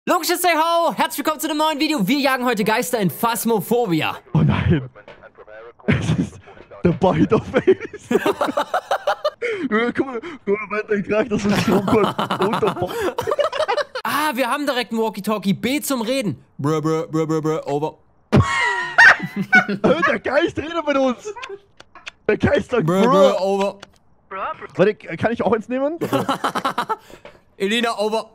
Logisches Say Ho! Herzlich willkommen zu einem neuen Video. Wir jagen heute Geister in Phasmophobia. Oh nein. Es ist der Bite of Face. Guck mal, mein Charakter ist so rumkommt. Ah, wir haben direkt ein Walkie-Talkie. B zum Reden. Over. Der Geist redet mit uns. Der Geist sagt Over. Warte, kann ich auch eins nehmen? Elina, over.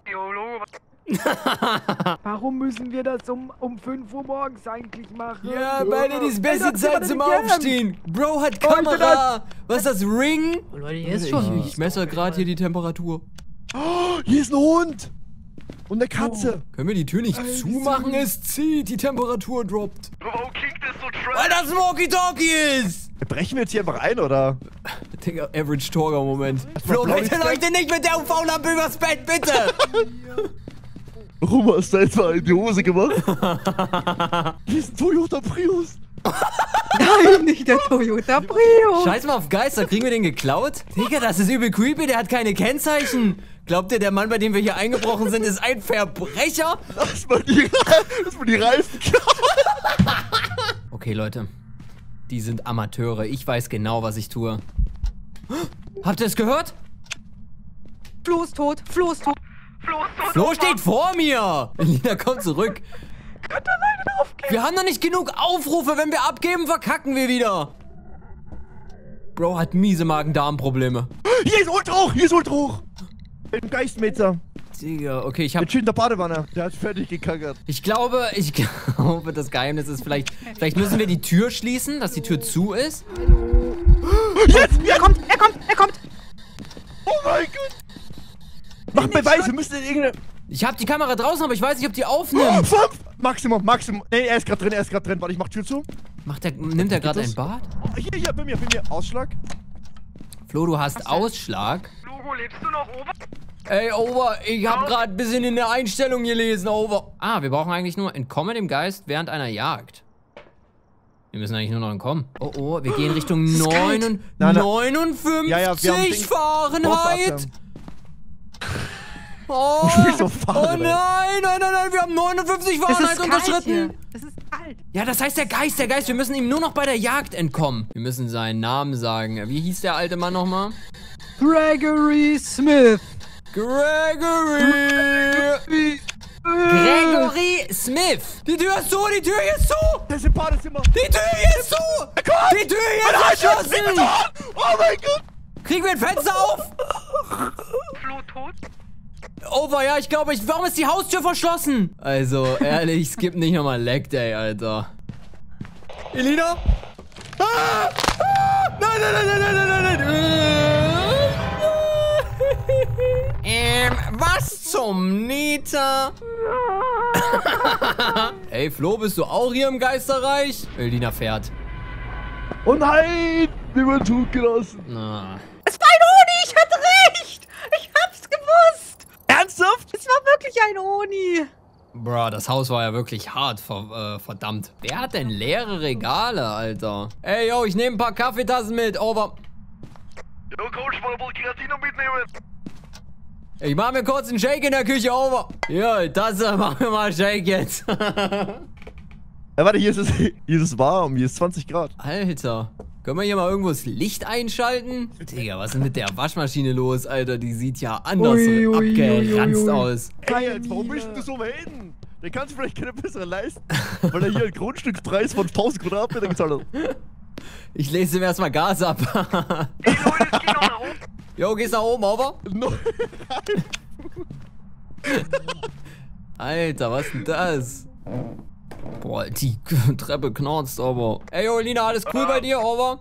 Warum müssen wir das um 5 Uhr morgens eigentlich machen? Ja, beide die beste Zeit zum Aufstehen. Bro hat Kamera. Was ist das, Ring? Oh, Leute, hier ist schon. Ich messe gerade hier die Temperatur. Oh, hier ist ein Hund. Und eine Katze. Können wir die Tür nicht zumachen? Es zieht, die Temperatur droppt. Weil das ein Walkie-Talkie ist. Brechen wir jetzt hier einfach ein, oder? Digga, Average Torger-Moment. Flo, bitte leuchte nicht mit der UV-Lampe übers Bett, bitte. Warum hast du jetzt mal in die Hose gemacht? Hier ist ein Toyota Prius. Nein, nicht der Toyota Prius. Scheiß mal auf Geister, kriegen wir den geklaut? Digga, das ist übel creepy, der hat keine Kennzeichen. Glaubt ihr, der Mann, bei dem wir hier eingebrochen sind, ist ein Verbrecher? Lass mal die Reifen klauen. Okay, Leute. Die sind Amateure. Ich weiß genau, was ich tue. Habt ihr es gehört? Flo ist tot, Flo ist tot. Flo steht vor mir! Elina, komm zurück. Könnt alleine drauf gehen. Wir haben noch nicht genug Aufrufe. Wenn wir abgeben, verkacken wir wieder. Bro hat miese Magen-Darm-Probleme. Hier ist Ultra hoch, Ein Geistmeter. Digga, okay, ich hab... Mit schön in der Badewanne. Der hat fertig gekackert. Ich glaube, das Geheimnis ist vielleicht müssen wir die Tür schließen, dass die Tür zu ist. Jetzt! Er kommt! Oh mein Gott! Mach Beweise, wir müssen irgendeine... Ich hab die Kamera draußen, aber ich weiß nicht, ob die Oh, aufnimmt. 5! Maximum. Nee, er ist gerade drin, Warte, ich mach Tür zu. Nimmt er gerade ein Bad? Hier, bei mir. Ausschlag. Flo, du hast Ausschlag. Logo, lebst du noch, Over? Ey, Over, ich hab gerade ein bisschen in der Einstellung gelesen, Over. Ah, wir brauchen eigentlich nur entkomme dem Geist während einer Jagd. Wir müssen eigentlich nur noch entkommen. Oh, wir gehen Richtung 59 Ja, wir haben Fahrenheit. Oh, Fahrenheit. Nein, wir haben 59 Fahrenheit unterschritten. Es ist kalt. Ja, das heißt der Geist, wir müssen ihm nur noch bei der Jagd entkommen. Wir müssen seinen Namen sagen. Wie hieß der alte Mann nochmal? Gregory Smith. Gregory Smith. Die Tür ist zu, Der ist im Badezimmer. Die Tür hier ist zu. Die Tür hier ist verschlossen. Oh mein Gott. Kriegen wir ein Fenster auf? Flo tot? Over, ja, ich glaube, warum ist die Haustür verschlossen? Also, ehrlich, skip nicht nochmal Leg Day, Alter. Elina? Ah! Nein. Was zum Nita? Ey, Flo, bist du auch hier im Geisterreich? Elina fährt. Oh nein. Wir wurden totgelassen. Na. Es war ein Oni, ich hatte recht. Ich hab's gewusst. Ernsthaft? Es war wirklich ein Oni. Bro, das Haus war ja wirklich hart, verdammt. Wer hat denn leere Regale, Alter? Ey, yo, ich nehme ein paar Kaffeetassen mit, over. Jo, Coach, mal Kreatino mitnehmen. Ich mach mir kurz einen Shake in der Küche, over. Ja, Tasse, mach mir mal Shake jetzt. Ja, warte, hier ist es warm. Hier ist 20 Grad. Alter, können wir hier mal irgendwo das Licht einschalten? Digga, was ist denn mit der Waschmaschine los, Alter? Die sieht ja anders abgeranzt aus. Ey, jetzt, warum bist du so reden? Der kann sich vielleicht keine bessere leisten, weil er hier einen Grundstückspreis von 1000 Quadratmeter gezahlt hat. Ich lese ihm erstmal Gas ab. Ey, Leute, es geht noch nach oben. Jo, gehst nach oben, over? Alter, was ist denn das? Boah, die Treppe knarzt, aber. Ey, yo, Lina, alles cool bei dir, over?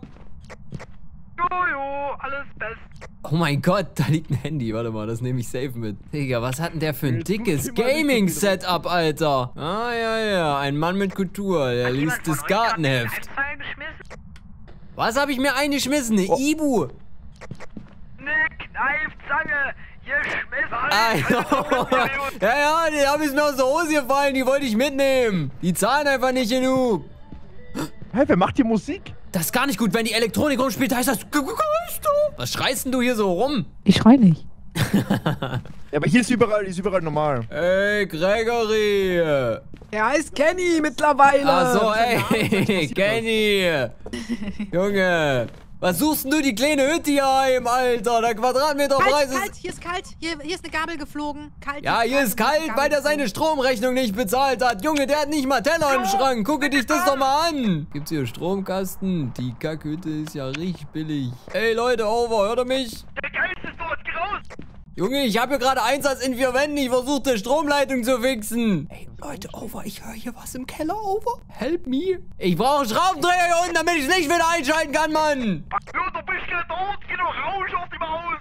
Jo, alles best. Oh mein Gott, da liegt ein Handy. Warte mal, das nehme ich safe mit. Digga, was hat denn der für ein dickes Gaming-Setup, Alter? Ah, ja, ein Mann mit Kultur. Der liest das Gartenheft. Was habe ich mir eingeschmissen? Eine Ibu? Ne Kneifzange. Ja, die haben es mir aus der Hose gefallen. Die wollte ich mitnehmen. Die zahlen einfach nicht genug. Hä, wer macht hier Musik? Das ist gar nicht gut, wenn die Elektronik rumspielt, heißt das... Was schreist denn du hier so rum? Ich schrei nicht. Ja, aber hier ist überall normal. Ey, Gregory. Der heißt Kenny mittlerweile. Ach so, ey, Kenny. Junge. Was suchst denn du die kleine Hütte hier heim, Alter? Der Quadratmeterpreis ist... Kalt, hier ist kalt. Hier ist eine Gabel geflogen. Kalt. Ja, hier ist kalt, weil der seine Stromrechnung nicht bezahlt hat. Junge, der hat nicht mal Teller im Schrank. Gucke dich das doch mal an. Gibt's hier Stromkasten? Die Kackhütte ist ja richtig billig. Ey, Leute, over, hört ihr mich? Der Geist ist dort, geh raus! Junge, ich habe hier gerade Einsatz in 4 Wänden. Ich versuche, die Stromleitung zu fixen. Ey, Leute, over, ich höre hier was im Keller, over. Help me. Ich brauche einen Schraubendreher hier unten, damit ich das Licht wieder einschalten kann, Mann. Ja, du bist ja dort, geh doch raus auf die Maus!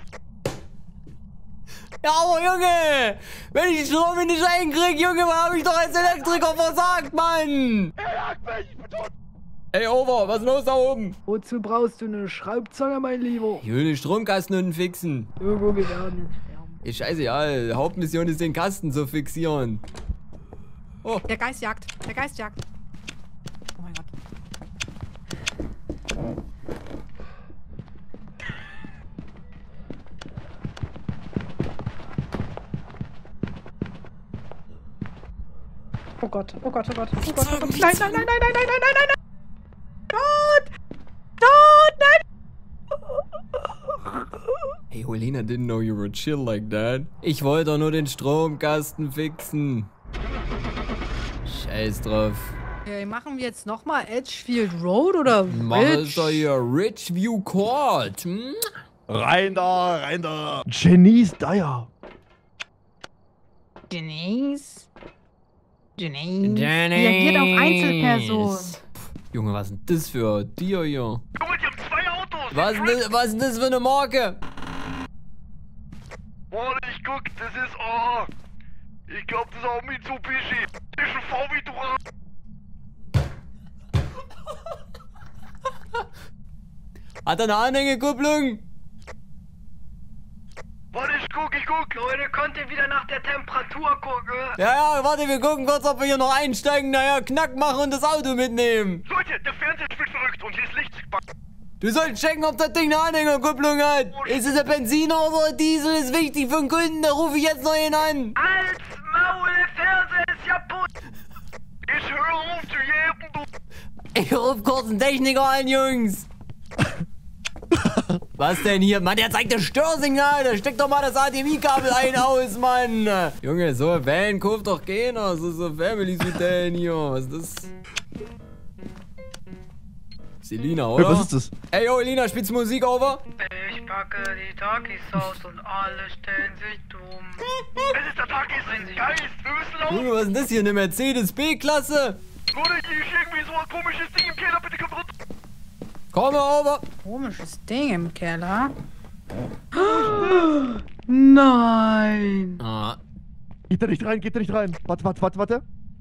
Ja, aber Junge, wenn ich den Strom nicht einkrieg, Junge, was habe ich doch als Elektriker versagt, Mann. Er jagt mich, ich bin tot! Ey, over, was ist los da oben? Wozu brauchst du eine Schraubzange, mein Lieber? Ich will den Stromkasten unten fixen. Irgendwo wir werden jetzt sterben. Ist scheißegal, Hauptmission ist den Kasten zu fixieren. Oh, Der Geist jagt. Der Geist jagt. Oh mein Gott. Oh Gott, oh Gott, oh Gott, oh Gott, oh Gott. Nein, nein, nein, nein, nein, nein, nein, nein, nein, nein. Tot! Tot, nein! hey, Olina didn't know you were chill like that. Ich wollte doch nur den Stromkasten fixen. Scheiß drauf. Okay, machen wir jetzt nochmal Edgefield Road oder Mach es doch hier, Ridgeview Court. Hm? Rein da, rein da. Janice Dyer. Denise? Reagiert auf Einzelpersonen. Junge, was ist denn das für ein Tier hier? Junge, die haben 2 Autos! Was ist denn das für eine Marke? Warte, ich guck, das ist, oh, ich glaub, das ist auch Mitsubishi. Das ist ein VW Touran. Hat er eine Anhängekupplung? Warte, ich guck. Leute, könnt ihr wieder nach der Temperatur gucken? Ja, warte, wir gucken kurz, ob wir hier noch einsteigen, naja, Knack machen und das Auto mitnehmen. Leute, der Fernseher spielt verrückt und hier ist Licht. Du sollst checken, ob das Ding eine Anhängerkupplung hat. Ist es ein Benziner oder ein Diesel? Ist wichtig für den Kunden, da rufe ich jetzt noch ihn an. Als Maul, der Fernseher ist ja putt. Ich höre auf zu jäben, du. Ich ruf kurz einen Techniker an, Jungs. Was denn hier? Mann, der zeigt das Störsignal. Da steckt doch mal das HDMI-Kabel ein aus, Mann. Junge, so ein Van kauft doch keiner. So Family-Sedan hier. Was ist das? Ist die Lina, oder? Hey, was ist das? Ey, yo, Lina, spielst du Musik over? Ich packe die Takis aus und alle stellen sich dumm. Es ist der Takis Geist. Wir müssen laufen. Junge, was ist denn das hier? Eine Mercedes B-Klasse? Leute, hier ist irgendwie so ein komisches Ding im Keller. Bitte kommt runter. Komm mal over. Komisches Ding im Keller. Nein. Ah, Geht da nicht rein, geht da nicht rein. Warte.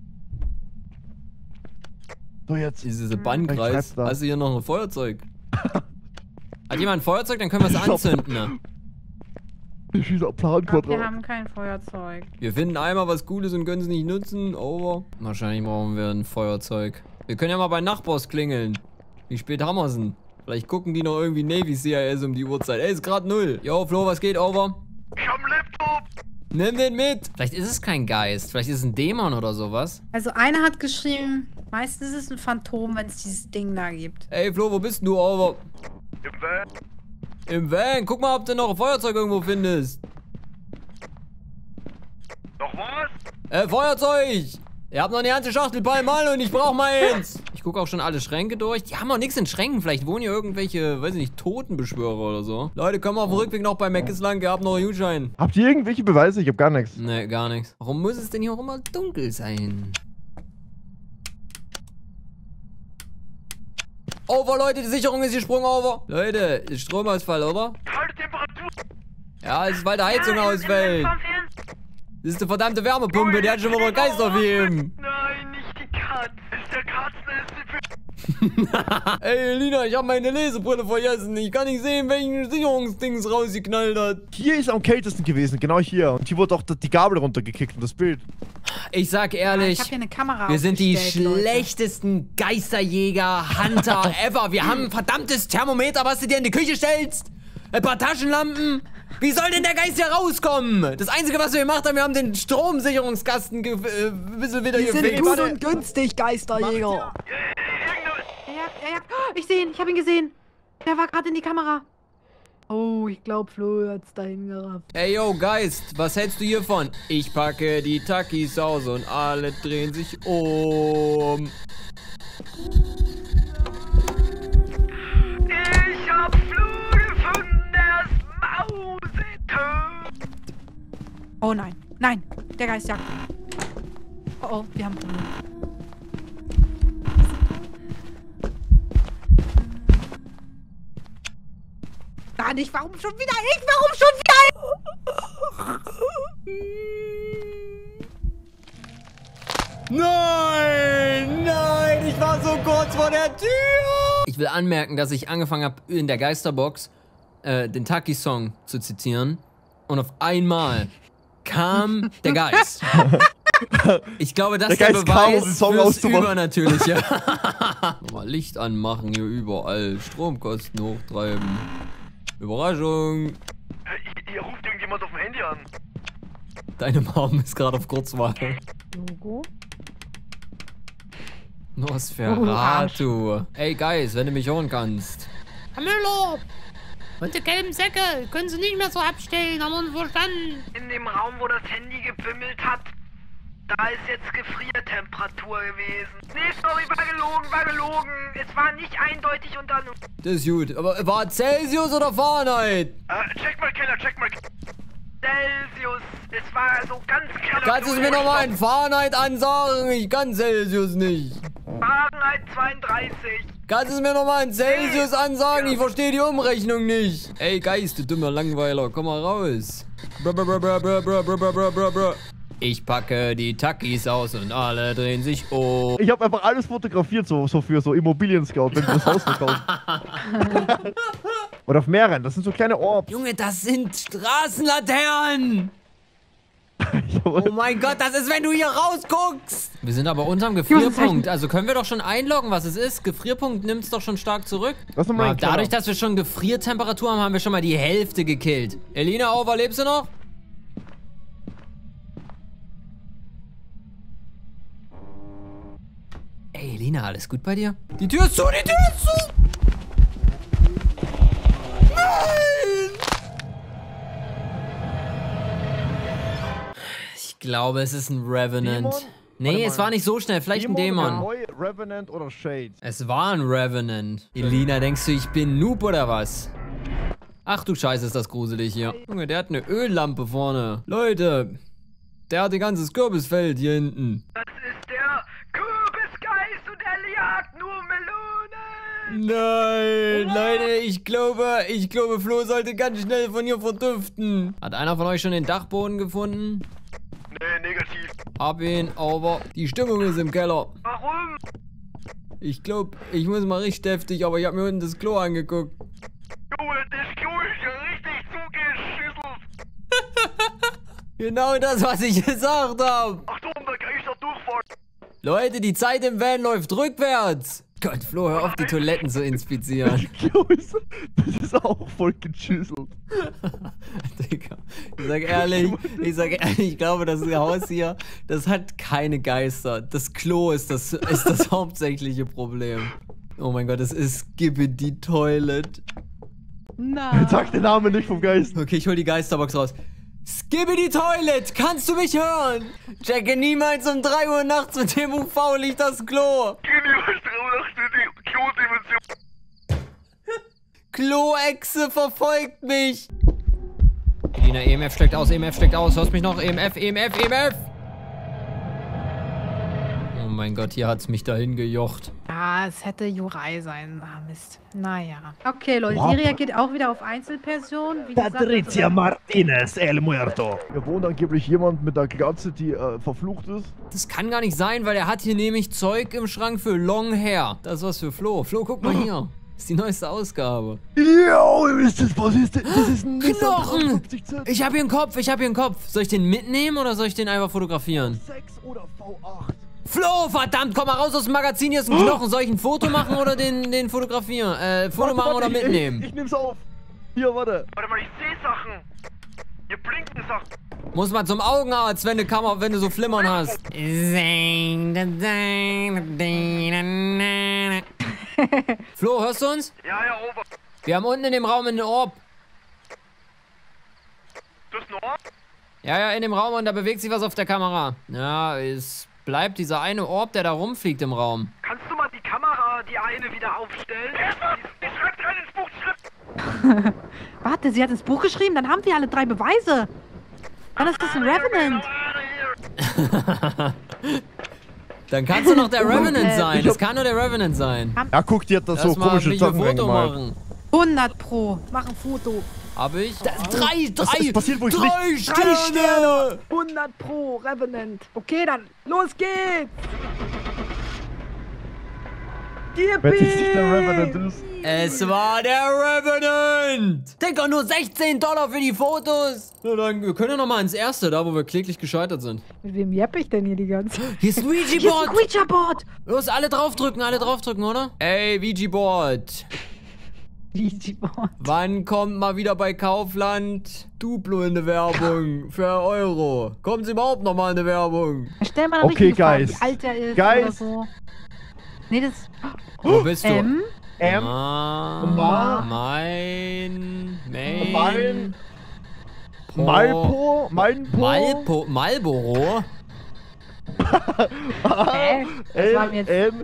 So, jetzt. ist dieser Ich Bannkreis. schreib's da. Hast du hier noch ein Feuerzeug? Hat jemand ein Feuerzeug? Dann können wir es anzünden. Ne? Ich schieße auf Wir Planquadrat. haben kein Feuerzeug. Wir finden einmal was Cooles und können es nicht nutzen. Over. Wahrscheinlich brauchen wir ein Feuerzeug. Wir können ja mal bei Nachbars klingeln. Wie spät haben wir es denn? Vielleicht gucken die noch irgendwie Navy CIS um die Uhrzeit. Ey, ist gerade 0. Yo, Flo, was geht? Over. Ich hab einen Laptop. Nimm den mit. Vielleicht ist es kein Geist. Vielleicht ist es ein Dämon oder sowas. Also einer hat geschrieben, meistens ist es ein Phantom, wenn es dieses Ding da gibt. Ey, Flo, wo bist denn du? Over. Im Van. Im Van. Guck mal, ob du noch ein Feuerzeug irgendwo findest. Noch was? Feuerzeug! Ihr habt noch eine ganze Schachtel Palmal und ich brauch mal eins. Ich gucke auch schon alle Schränke durch. Die haben auch nichts in Schränken. Vielleicht wohnen hier irgendwelche, weiß ich nicht, Totenbeschwörer oder so. Leute, kommen wir auf dem Rückweg noch bei Mc's lang. Ihr habt noch einen Gutschein. Habt ihr irgendwelche Beweise? Ich hab gar nichts. Ne, gar nichts. Warum muss es denn hier auch immer dunkel sein? Over, Leute, die Sicherung ist gesprungen, over. Leute, ist Stromausfall, oder? Kalte Temperatur. Ja, es ist, weil der Heizung ausfällt. Das ist eine verdammte Wärmepumpe, die hat schon wieder einen Geist auf ihm. Nein, nicht die Katze. Ist der Katzen. Ey, Lina, ich hab meine Lesebrille vergessen. Ich kann nicht sehen, welchen Sicherungsdings rausgeknallt hat. Hier ist am kältesten gewesen, genau hier. Und hier wurde auch die Gabel runtergekickt und das Bild. Ich sag ehrlich, Ich habe hier eine Kamera wir sind die aufgestellt, Leute. schlechtesten Geisterjäger, Hunter ever. Wir haben ein verdammtes Thermometer, was du dir in die Küche stellst. Ein paar Taschenlampen. Wie soll denn der Geist hier rauskommen? Das Einzige, was wir gemacht haben, wir haben den Stromsicherungskasten ein bisschen wieder Die sind gefixt. gut und günstig, Geisterjäger. Oh, ich sehe ihn, ich habe ihn gesehen. Der war gerade in die Kamera. Oh, ich glaube, Flo hat's dahin gerafft. Ey, yo, Geist, was hältst du hiervon? Ich packe die Takis aus und alle drehen sich um. Ich hab Flo gefunden, der ist mausetot. Oh nein, nein, der Geist jagt. Oh, oh, wir haben Probleme. Gar nicht, warum schon wieder ich? Warum schon wieder? Nein, nein, ich war so kurz vor der Tür. Ich will anmerken, dass ich angefangen habe, in der Geisterbox den Taki-Song zu zitieren. Und auf einmal kam der Geist. Ich glaube, das ist der Beweis fürs Übernatürliche. Mal Licht anmachen hier überall. Stromkosten hochtreiben. Überraschung. Hier ruft irgendjemand auf dem Handy an. Deine Mom ist gerade auf Kurzwahl. Logo? Nosferatu. Ey, Geist, wenn du mich hören kannst. Herr Müller! Und die gelben Säcke können Sie nicht mehr so abstellen, haben wir uns verstanden. In dem Raum, wo das Handy gebimmelt hat, da ist jetzt Gefriertemperatur gewesen. Nee, sorry, war gelogen. Es war nicht eindeutig unter... Das ist gut. Aber war Celsius oder Fahrenheit? Check mal Keller, check mal. Celsius. Es war so ganz klar. Kannst du es mir nochmal in Fahrenheit ansagen? Ich kann Celsius nicht. Fahrenheit 32. Kannst du es mir nochmal in Celsius ansagen? Ich verstehe die Umrechnung nicht. Ey, Geist, du dummer Langweiler, komm mal raus. Ich packe die Takis aus und alle drehen sich um. Ich habe einfach alles fotografiert, so für so Immobilien-Scout, wenn du das Haus verkaufst. Oder auf mehreren, das sind so kleine Orbs. Junge, das sind Straßenlaternen. Oh mein Gott, das ist, wenn du hier rausguckst. Wir sind aber unterm Gefrierpunkt. Also können wir doch schon einloggen, was es ist. Gefrierpunkt nimmt es doch schon stark zurück. Dadurch, dass wir schon Gefriertemperatur haben, haben wir schon mal die Hälfte gekillt. Elina, überlebst du noch? Ey, Elina, alles gut bei dir? Die Tür ist zu, die Tür ist zu! Nein! Ich glaube, es ist ein Revenant. Dämon? Nee, es war nicht so schnell. Vielleicht ein Dämon. Revenant oder Shade? Es war ein Revenant. Elina, denkst du, ich bin Noob oder was? Ach du Scheiße, ist das gruselig hier. Junge, der hat eine Öllampe vorne. Leute, der hat ein ganzes Kürbisfeld hier hinten. Das ist der Kürbisgeist und er jagt nur Melonen. Nein, Leute, ich glaube, Flo sollte ganz schnell von hier verdüften. Hat einer von euch schon den Dachboden gefunden? Nee, negativ. Hab ihn, aber die Stimmung ist im Keller. Warum? Ich glaube, ich muss mal richtig deftig, aber ich habe mir unten das Klo angeguckt. Junge, das Klo ist ja richtig zugeschüttelt. Genau das, was ich gesagt habe. Achtung, der Geist hat Durchfall. Leute, die Zeit im Van läuft rückwärts. Gott, Flo, hör auf, die Toiletten zu inspizieren. Das ist auch voll geschüsselt. Digga, ich sag ehrlich, ich glaube, das Haus hier, das hat keine Geister. Das Klo ist das hauptsächliche Problem. Oh mein Gott, es ist Skibidi Toilet. Nein. Sag den Namen nicht vom Geist. Okay, ich hol die Geisterbox raus. Skibidi Toilet, kannst du mich hören? Checke niemals um 3 Uhr nachts mit dem UV-Licht das Klo. Geh niemals drauf nach die Klo-Dimension. Kloechse verfolgt mich. Elina, EMF steckt aus, hörst mich noch? EMF. Oh mein Gott, hier hat's mich dahin gejocht. Ja, es hätte Jurei sein. Ah, Mist. Naja. Okay, Leute, die reagiert auch wieder auf Einzelpersonen. Wie gesagt, Patricia Martinez, El Muerto. Hier wohnt angeblich jemand mit einer Glatze, die verflucht ist. Das kann gar nicht sein, weil er hat hier nämlich Zeug im Schrank für Long Hair. Das ist was für Flo. Flo, guck mal hier. Das ist die neueste Ausgabe. Jo, was ist das? Das ist ein Knochen! Ich hab hier einen Kopf. Soll ich den mitnehmen oder soll ich den einfach fotografieren? 6 oder V8. Flo, verdammt, komm mal raus aus dem Magazin, hier ist ein Knochen. Soll ich ein Foto machen oder den fotografieren? Foto machen oder mitnehmen? Ich nehm's auf. Hier, warte. Warte mal, ich sehe Sachen. Hier blinken ist auch... Muss mal zum Augenarzt, wenn du so Flimmern hast. Flo, hörst du uns? Ja, over. Wir haben unten in dem Raum einen Orb. Das ist ein Ort? Ja, in dem Raum und da bewegt sich was auf der Kamera. Ja, es bleibt dieser eine Orb, der da rumfliegt im Raum. Kannst du mal die Kamera, die eine wieder aufstellen? Die schreibt rein ins Buch, Schrift! Warte, sie hat ins Buch geschrieben, dann haben wir alle 3 Beweise. Dann ist das ein Revenant. Dann kannst du noch der Revenant sein. Das kann nur der Revenant sein. Ja, guck, die hat da so Lass mal komische mich ein Sachen Foto reingemalt. machen. 100 Pro. Mach ein Foto. Hab ich? Drei passiert wohl drei nicht. 3 Sterne! Sterne. 100 Pro. Revenant. Okay, dann los geht's. Wenn es nicht der Revenant ist. Es war der Revenant! Digga, nur $16 für die Fotos! Na dann, wir können ja noch mal ins Erste, da wo wir kläglich gescheitert sind. Mit wem jeppe ich denn hier die ganze Zeit? Hier ist ein Hier ist ein Ouija-Board! Ouija-Board. Los, alle draufdrücken, oder? Ey, Ouija-Board! Ouija-Board. Wann kommt mal wieder bei Kaufland Duplo in eine Werbung für €1? Kommt überhaupt noch mal eine Werbung? Stell mal eine Okay, richtige Frage, Guys. wie alt er ist Guys. oder so. Nee, das... Wo bist du? Marlboro? Das war mir jetzt...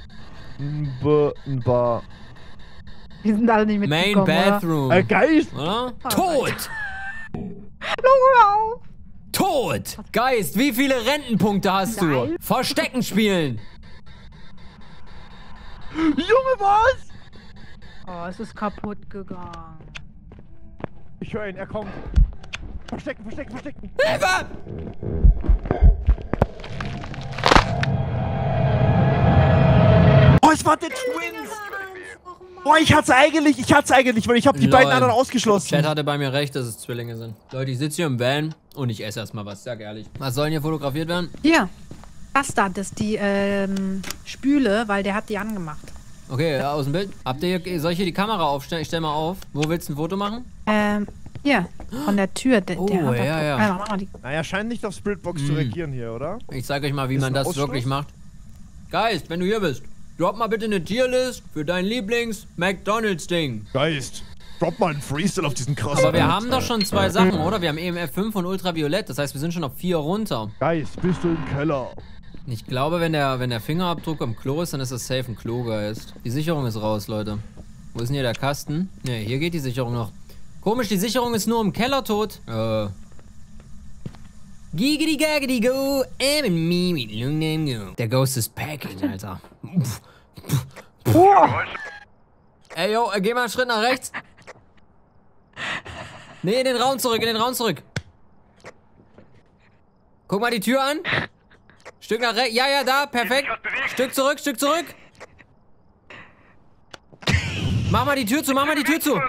Wir sind alle nicht Main mitgekommen, Bathroom. Geist! Oder? Tot! oder? Tot! Geist, wie viele Rentenpunkte hast du? Nein. Verstecken spielen! Junge, was? Oh, es ist kaputt gegangen. Ich höre ihn, er kommt. Verstecken! Hilfe! Oh, es war der Twins! Oh, ich hat's eigentlich, weil ich habe die beiden anderen ausgeschlossen. Chat hatte bei mir recht, dass es Zwillinge sind. Leute, ich sitze hier im Van und ich esse erstmal was, sag ehrlich. Was soll denn hier fotografiert werden? Hier. Das da, das ist die Spüle, weil der hat die angemacht. Okay, aus dem Bild. Soll ich hier die Kamera aufstellen? Ich stell mal auf. Wo willst du ein Foto machen? Hier, von der Tür. Oh, ja. Naja, scheint nicht auf Spiritbox zu reagieren hier, oder? Ich zeig euch mal, wie Ist man ein das Ausschluss? wirklich macht. Geist, wenn du hier bist, drop mal bitte eine Tierlist für dein Lieblings-McDonalds-Ding. Geist, drop mal einen Freestyle auf diesen krassen. Aber wir haben doch schon 2 Sachen, oder? Wir haben EMF 5 und Ultraviolett, das heißt, wir sind schon auf 4 runter. Geist, bist du im Keller? Ich glaube, wenn der Fingerabdruck am Klo ist, dann ist das safe ein Klo-Geist. Die Sicherung ist raus, Leute. Wo ist denn hier der Kasten? Ne, hier geht die Sicherung noch. Komisch, die Sicherung ist nur im Keller tot. Giggity gaggity go, go. Der Ghost is packing, Alter. Ey, yo, geh mal einen Schritt nach rechts. Nee, in den Raum zurück. Guck mal die Tür an. Stück nach rechts. Ja, da, perfekt. Stück zurück. Mach mal die Tür zu. Mach mal die Tür zu.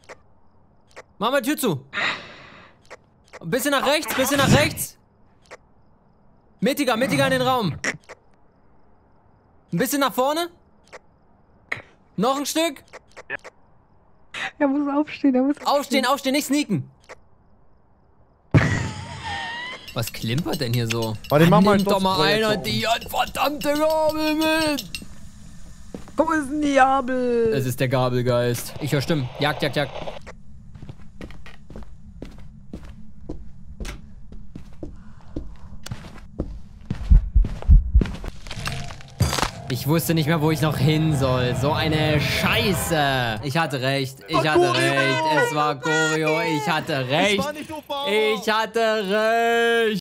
Ein bisschen nach rechts. Mittiger in den Raum. Ein bisschen nach vorne. Noch ein Stück. Er muss aufstehen, Aufstehen, nicht sneaken. Was klimpert denn hier so? Warte, mach mal Nimm doch mal Projektor einer die verdammte Gabel mit. Wo ist denn die Gabel? Es ist der Gabelgeist. Ich höre Stimmen. Jagd. Ich wusste nicht mehr, wo ich noch hin soll. So eine Scheiße. Ich hatte recht. Es war Choreo. Ich hatte recht. war nicht so faul. Ich hatte recht.